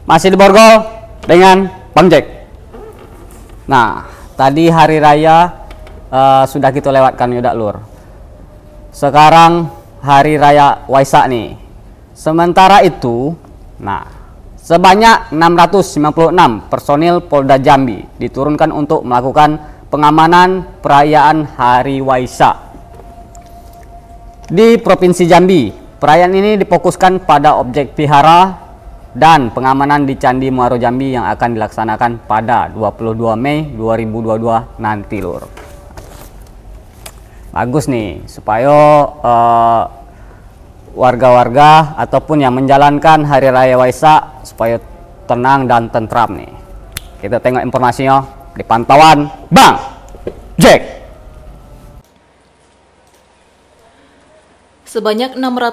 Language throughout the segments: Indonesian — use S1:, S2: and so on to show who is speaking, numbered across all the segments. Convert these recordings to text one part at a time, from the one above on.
S1: Masih di Borgol dengan Bang Jack. Nah, tadi hari raya sudah kita lewatkan yudak lur. Sekarang hari raya Waisak nih. Sementara itu, nah, sebanyak 696 personil Polda Jambi diturunkan untuk melakukan pengamanan perayaan Hari Waisak di Provinsi Jambi. Perayaan ini difokuskan pada objek vihara dan pengamanan di Candi Muaro Jambi yang akan dilaksanakan pada 22 Mei 2022 nanti lur. Bagus nih, supaya warga-warga ataupun yang menjalankan Hari Raya Waisak supaya tenang dan tentram nih. Kita tengok informasinya di pantauan Bang Jack.
S2: Sebanyak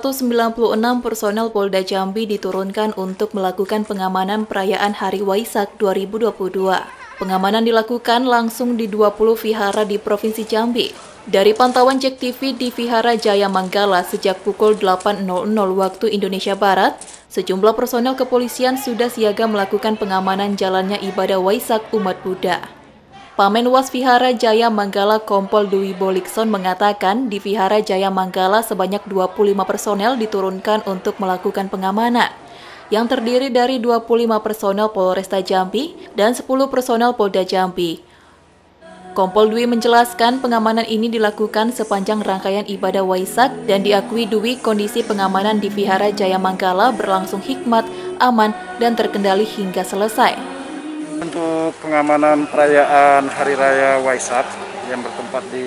S2: 696 personel Polda Jambi diturunkan untuk melakukan pengamanan perayaan Hari Waisak 2022. Pengamanan dilakukan langsung di 20 vihara di Provinsi Jambi. Dari pantauan Jack TV di Vihara Jaya Manggala sejak pukul 8.00 waktu Indonesia Barat, sejumlah personel kepolisian sudah siaga melakukan pengamanan jalannya ibadah Waisak umat Buddha. Pamenwas Vihara Jaya Manggala Kompol Dwi Bolikson mengatakan di Vihara Jaya Manggala sebanyak 25 personel diturunkan untuk melakukan pengamanan, yang terdiri dari 25 personel Polresta Jambi dan 10 personel Polda Jambi. Kompol Dwi menjelaskan pengamanan ini dilakukan sepanjang rangkaian ibadah Waisak dan diakui Dwi kondisi pengamanan di Vihara Jaya Manggala berlangsung hikmat, aman, dan terkendali hingga selesai.
S3: Untuk pengamanan perayaan Hari Raya Waisak yang bertempat di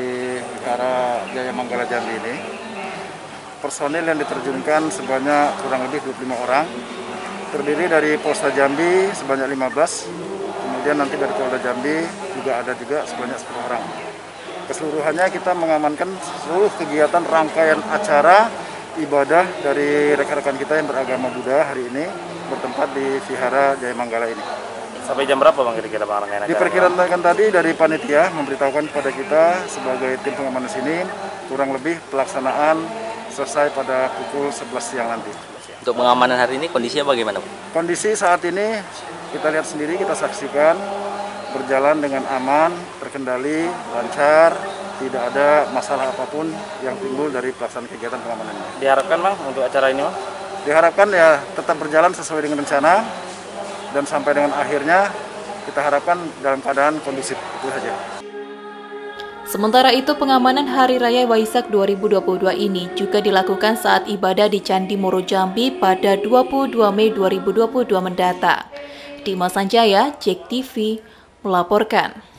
S3: Vihara Jaya Manggala Jambi ini, personil yang diterjunkan sebanyak kurang lebih 25 orang, terdiri dari Polsta Jambi sebanyak 15, kemudian nanti dari Polda Jambi ada juga sebanyak 10 orang. Keseluruhannya kita mengamankan seluruh kegiatan rangkaian acara ibadah dari rekan-rekan kita yang beragama Buddha hari ini bertempat di Vihara Jaya Manggala ini.
S4: Sampai jam berapa Bang kira-kira Bang rangkaian acara?
S3: Diperkirakan tadi dari panitia memberitahukan kepada kita sebagai tim pengamanan sini kurang lebih pelaksanaan selesai pada pukul 11 siang nanti.
S4: Untuk pengamanan hari ini kondisinya bagaimana Bang?
S3: Kondisi saat ini kita lihat sendiri, kita saksikan berjalan dengan aman, terkendali, lancar, tidak ada masalah apapun yang timbul dari pelaksanaan kegiatan pengamanan ini.
S4: Diharapkan Bang untuk acara ini Bang?
S3: Diharapkan ya tetap berjalan sesuai dengan rencana dan sampai dengan akhirnya kita harapkan dalam keadaan kondusif, itu saja.
S2: Sementara itu pengamanan Hari Raya Waisak 2022 ini juga dilakukan saat ibadah di Candi Muaro Jambi pada 22 Mei 2022 mendatang. Dimas Sanjaya, Jack TV, melaporkan.